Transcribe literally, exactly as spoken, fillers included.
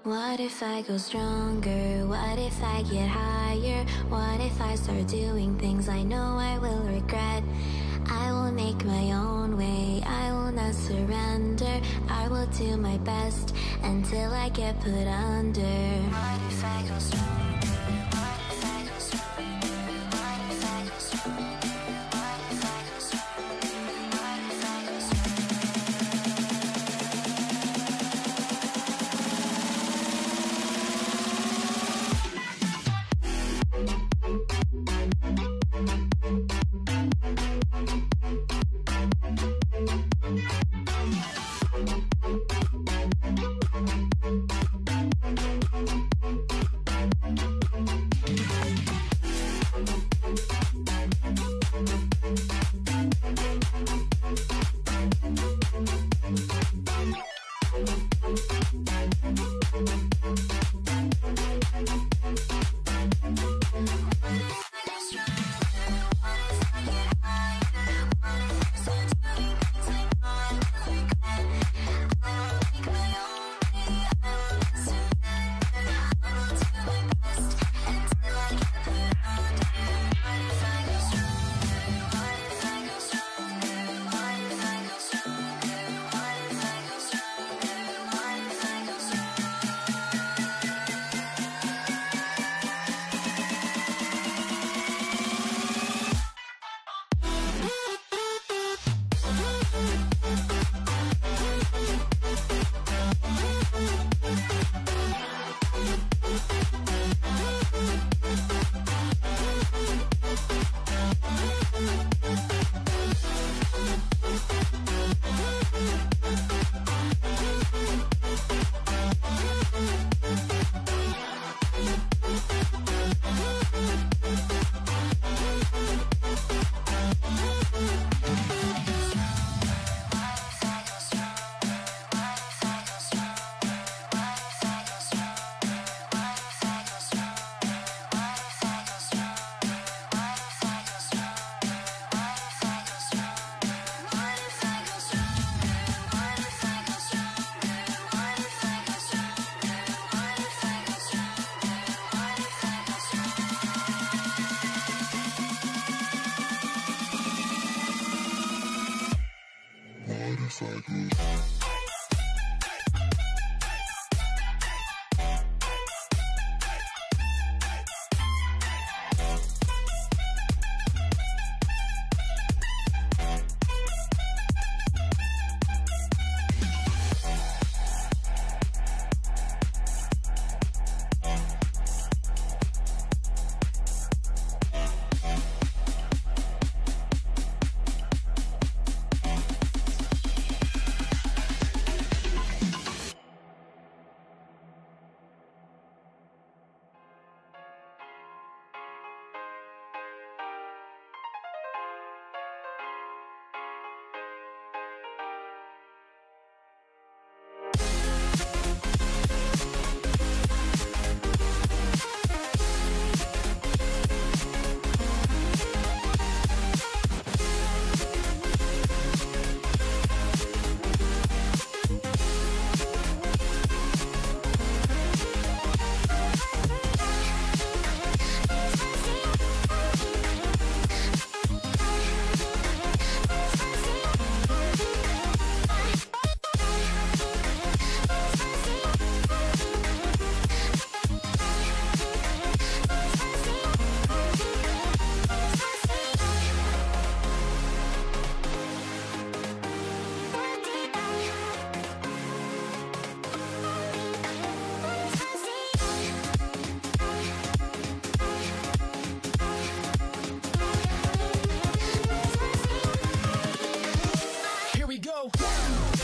What if I go stronger? What if I get higher? What if I start doing things I know I will regret? I will make my own way, I will not surrender. I will do my best until I get put under. What if I go stronger? What if I go stronger? What if I go stronger? What if I go stronger? What if I go stronger? Here we go.